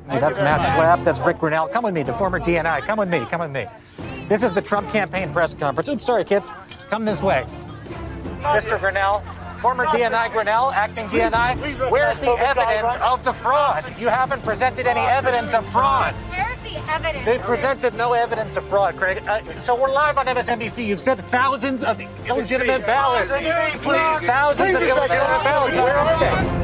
Hey, that's Matt Schlapp. That's Rick Grenell. Come with me, the former DNI. Come with me. Come with me. This is the Trump campaign press conference. Oops, sorry, kids. Come this way. Mr. Grenell, former DNI Grenell, acting DNI. Where's the evidence of the fraud? You haven't presented any evidence of fraud. Where's the evidence? They've presented no evidence of fraud, Craig. So we're live on MSNBC. You've said thousands of illegitimate ballots. Thousands of illegitimate ballots. Where are they?